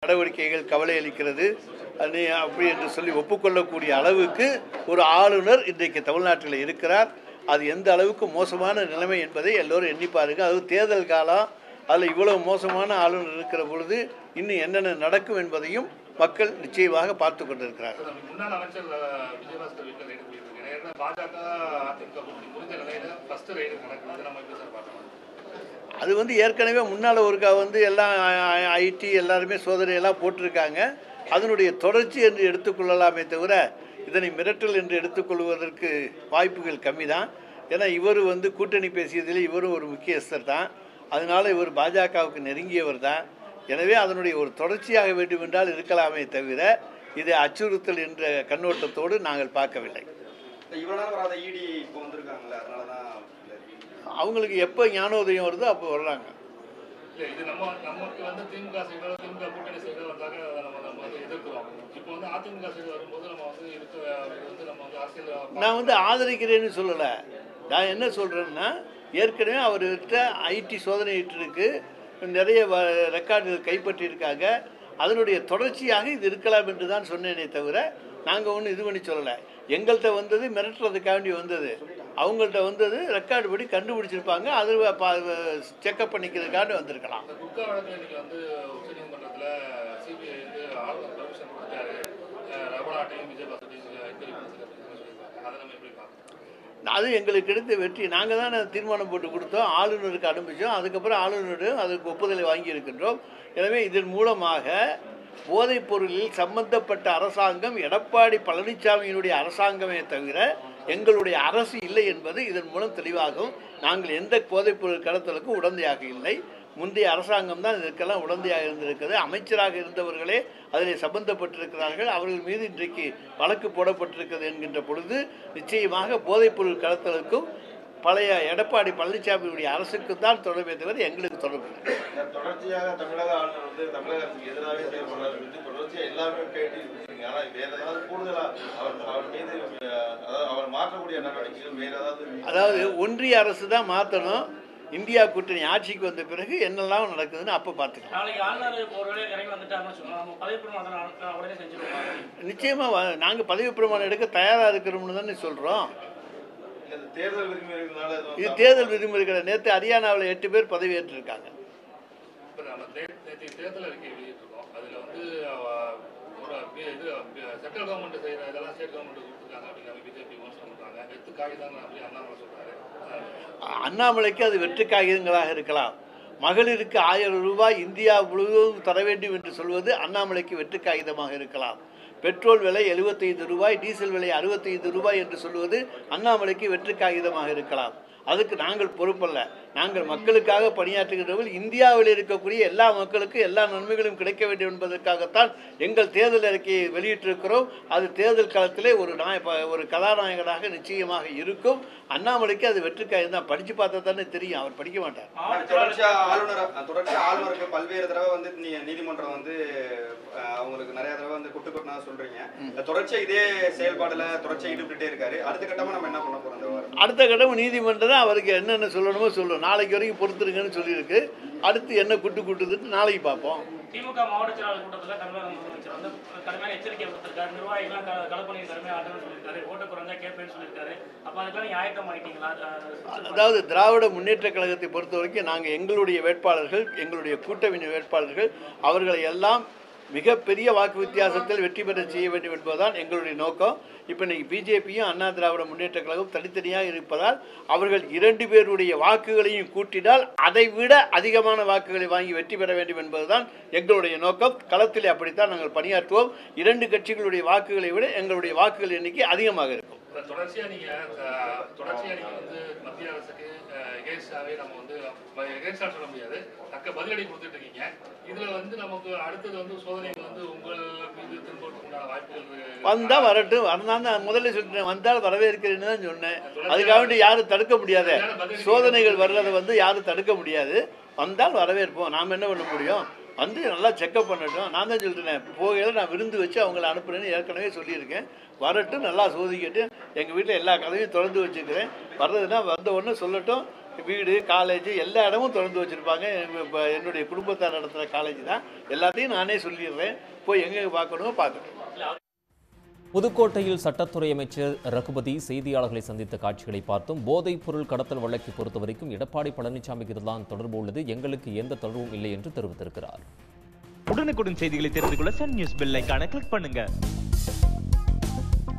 நடவடிக்கைகள் கவலை அளிக்கிறது. அப்படி என்று சொல்லி ஒப்புக்கொள்ளக்கூடிய அளவுக்கு ஒரு ஆளுநர் இன்றைக்கு தமிழ்நாட்டில் இருக்கிறார். அது எந்த அளவுக்கு மோசமான நிலைமை என்பதை எல்லோரும் எண்ணி பாருங்க. அது தேர்தல் காலம், அதில் இவ்வளவு மோசமான ஆளுநர் இருக்கிற பொழுது இன்னும் என்னென்ன நடக்கும் என்பதையும் மக்கள் நிச்சயமாக பார்த்து கொண்டிருக்கிறார்கள். முன்னாள் அமைச்சர் விஜயபாஸ்கர் வீட்டில் ரைடு போயிருக்காங்க. பாஜக அதிமுக முடிஞ்ச நிலையில ஃபர்ஸ்ட் ரைடு நடக்குது. நம்ம எப்படி சார் பார்க்கலாம்? அது ஏற்கனவே முன்னால் ஒருக்கா எல்லாம் ஐடி எல்லாருமே சோதனையெல்லாம் போட்டிருக்காங்க. அதனுடைய தொடர்ச்சி என்று எடுத்துக்கொள்ளலாமே தவிர இதனை மிரட்டல் என்று எடுத்துக்கொள்வதற்கு வாய்ப்புகள் கம்மி தான். ஏன்னா இவர் கூட்டணி பேசியதில் இவரும் ஒரு முக்கியஸ்தர் தான். அதனால் இவர் பாஜகவுக்கு நெருங்கியவர் தான். எனவே அதனுடைய ஒரு தொடர்ச்சியாக வேண்டுமென்றால் இருக்கலாமே தவிர இதை அச்சுறுத்தல் என்ற கண்ணோட்டத்தோடு நாங்கள் பார்க்கவில்லை. அவங்களுக்கு எப்போ ஞானோதயம் வருதோ அப்போ வர்றாங்க. நான் ஆதரிக்கிறேன்னு சொல்லலை. நான் என்ன சொல்கிறேன்னா, ஏற்கனவே அவர்கிட்ட ஐடி சோதனை இருக்கு, நிறைய ரெக்கார்டுகள் கைப்பற்றியிருக்காங்க. அதனுடைய தொடர்ச்சியாக இது இருக்கலாம் என்று தான் சொன்னேனே தவிர நாங்கள் ஒன்றும் இது பண்ணி சொல்லலை. எங்கள்கிட்ட வந்தது மிரட்டுறதுக்காண்டி வந்தது, அவங்கள்ட்ட ரெக்கார்டு படி கண்டுபிடிச்சிருப்பாங்க. அது செக்அப் பண்ணிக்கிறதுக்காண்டி வந்திருக்கலாம். அது எங்களுக்கு கிடைத்த வெற்றி. நாங்கள் தான் தீர்மானம் போட்டு கொடுத்தோம், ஆளுநருக்கு அனுப்பிச்சோம். அதுக்கப்புறம் ஆளுநர் அதுக்கு ஒப்புதலை வாங்கியிருக்கின்றோம். எனவே இதன் மூலமாக போதைப் பொருளில் சம்பந்தப்பட்ட அரசாங்கம் எடப்பாடி பழனிசாமியினுடைய அரசாங்கமே தவிர எங்களுடைய அரசு இல்லை என்பது இதன் மூலம் தெளிவாகும். நாங்கள் எந்த போதைப் பொருள் கடத்தலுக்கும் உடந்தையாக இல்லை. முந்தைய அரசாங்கம் தான் இதற்கெல்லாம் உடந்தையாக இருந்திருக்கிறது. அமைச்சராக இருந்தவர்களே அதில் சம்பந்தப்பட்டிருக்கிறார்கள். அவர்கள் மீது இன்றைக்கு வழக்கு போடப்பட்டிருக்கிறது என்கின்ற பொழுது நிச்சயமாக போதைப் பொருள் கடத்தலுக்கும் பழைய எடப்பாடி பழனிசாமியுடைய அரசுக்கு தான் தொடர்பே தவிர எங்களுக்கு தொடர்பு இல்லை. தொடர்ச்சியாக தமிழக ஆளுநர் தமிழகத்துக்கு எதிராகவே செயல்படுறாரு. தொடர்ச்சியாக எல்லாமே கேட்டு, ஆனால் வேற ஏதாவது கூடுதலா அவர் மீது அவர் மாற்றக்கூடிய நடவடிக்கைகள் வேற ஏதாவது? அதாவது ஒன்றிய அரசு தான் மாற்றணும். இந்தியா கூட்டணி ஆட்சிக்கு வந்த பிறகு என்னெல்லாம் நடக்குதுன்னு அப்போ பார்த்துக்கலாம். நிச்சயமாக நாங்கள் பதவி பிரமாணம் எடுக்க தயாராக இருக்கிறோம்னு தானே சொல்கிறோம். இது தேர்தல் விதிமுறைகளை. நேற்று ஹரியானாவில் 8 பேர் பதவி ஏற்றிருக்காங்க. அண்ணாமலைக்கு அது வெற்று காகிதங்களாக இருக்கலாம். மகளிருக்கு 1000 ரூபாய் இந்தியா முழுவதும் தர வேண்டும் என்று சொல்வது அண்ணாமலைக்கு வெற்று காகிதமாக இருக்கலாம். பெட்ரோல் விலை 75 ரூபாய், டீசல் விலை 65 ரூபாய் என்று சொல்வது அண்ணாமலைக்கு வெற்று காகிதமாக இருக்கலாம். அதுக்கு நாங்கள் பொறுப்பல்ல. நாங்கள் மக்களுக்காக பணியாற்றுகிறவர்கள். இந்தியாவில் இருக்கக்கூடிய எல்லா மக்களுக்கும் எல்லா நன்மைகளும் கிடைக்க வேண்டும் என்பதற்காகத்தான் எங்கள் தேர்தல் அறிக்கையை வெளியிட்டிருக்கிறோம். அது தேர்தல் காலத்திலே ஒரு கதாநாயகனாக நிச்சயமாக இருக்கும். அண்ணாமலைக்கு அது வெற்று காகிதம் தான். படித்து பார்த்தா தானே தெரியும், அவர் படிக்க மாட்டார். ஆளுநருக்கு பல்வேறு தடவை நீதிமன்றம் அவங்களுக்கு நிறைய தடவை குட்டு கொட்டினா சொல்றீங்க. தொடர்ச்சியா இதே செயல்பாடுல தொடர்ச்சியா ஈடுபட்டுட்டே இருக்காரு. அடுத்த கட்டமா நம்ம என்ன பண்ண போறோம்? அடுத்த கட்டம் நீதிமன்றம் தான் அவருக்கு என்னென்ன சொல்லணுமோ சொல்லணும். நாளைக்கு வரைக்கும் பொறுத்துருங்கன்னு சொல்லியிருக்கு. அடுத்து என்ன குட்டுதுன்னு நாளைக்கு பார்ப்போம். திமுக மாவட்ட செயலாளர் கூட்டத்தில் தமிழக முதலமைச்சர் கடுமையான எச்சரிக்கை கொடுத்திருக்காரு. நிர்வாகிகளாம் களப்பணியில் கடுமையாக ஆட்டணும்னு சொல்லியிருக்காரு. ஓட்ட குறைஞ்சா கேட்பேன்னு சொல்லியிருக்காரு. அப்போ அதுக்கெல்லாம் நீங்க ஆயத்தம் ஆகிட்டீங்களா? அதாவது திராவிட முன்னேற்ற கழகத்தை பொறுத்த வரைக்கும் நாங்கள் எங்களுடைய வேட்பாளர்கள், எங்களுடைய கூட்டணி வேட்பாளர்கள் அவர்களை எல்லாம் மிகப்பெரிய வாக்கு வித்தியாசத்தில் வெற்றி பெற செய்ய வேண்டும் என்பதுதான் எங்களுடைய நோக்கம். இப்போ இன்னைக்கு பிஜேபியும் அண்ணா திராவிட முன்னேற்ற கழகம் தனித்தனியாக இருப்பதால் அவர்கள் 2 பேருடைய வாக்குகளையும் கூட்டினால் அதை விட அதிகமான வாக்குகளை வாங்கி வெற்றி பெற வேண்டும் என்பதுதான் எங்களுடைய நோக்கம். களத்தில் அப்படித்தான் நாங்கள் பணியாற்றுவோம். 2 கட்சிகளுடைய வாக்குகளை விட எங்களுடைய வாக்குகள் எண்ணிக்கை அதிகமாக இருக்கும். தொடர்ச்சியா நீங்க மத்திய அரசுக்கு எகேன்ஸ்டாவே நம்ம எகேன்ஸ்டா சொல்ல முடியாது, தக்க பதிலடி கொடுத்துட்டு இருக்கீங்க. இதுல நமக்கு அடுத்தது சோதனைகள் உங்கள் மீது திரும்ப வாய்ப்புகள் வந்தா வரட்டும். வரதான் முதல்ல சொல்லிட்டேன், வந்தால் வரவேற்கிறேன்னு தான் சொன்னேன். அதுக்காக யாரும் தடுக்க முடியாது. சோதனைகள் வர்றதை யாரும் தடுக்க முடியாது. வந்தால் வரவேற்போம். நாம் என்ன பண்ண முடியும்? நல்லா செக்அப் பண்ணட்டும். நான் தான் சொல்லிட்டேன், போகையில் நான் விருந்து வச்சு அவங்கள அனுப்புறேன்னு ஏற்கனவே சொல்லியிருக்கேன். வரட்டும், நல்லா சோதிக்கட்டும். எங்கள் வீட்டில் எல்லா கதவையும் திறந்து வச்சுக்கிறேன். வர்றதுன்னா வந்த உடனே சொல்லட்டும். வீடு, காலேஜ் எல்லா இடமும் திறந்து வச்சுருப்பாங்க. என்னுடைய குடும்பத்தார் நடத்துகிற காலேஜ் தான். எல்லாத்தையும் நானே சொல்லிடுறேன். போய் எங்கே பார்க்கணுமோ பார்க்கணும். புதுக்கோட்டையில் சட்டத்துறை அமைச்சர் ரகுபதி செய்தியாளர்களை சந்தித்த காட்சிகளை பார்த்தும் போதைப் பொருள் கடத்தல் வழக்கை பொறுத்தவரைக்கும் எடப்பாடி பழனிசாமிக்கு தான் தொடர்பு உள்ளது, எங்களுக்கு எந்த தொடர்பும் இல்லை என்று தெரிவித்திருக்கிறார். உடனுக்குடன் செய்திகளை தெரிந்து கொள்ள சன் நியூஸ் பெல் ஐகானை கிளிக் பண்ணுங்க.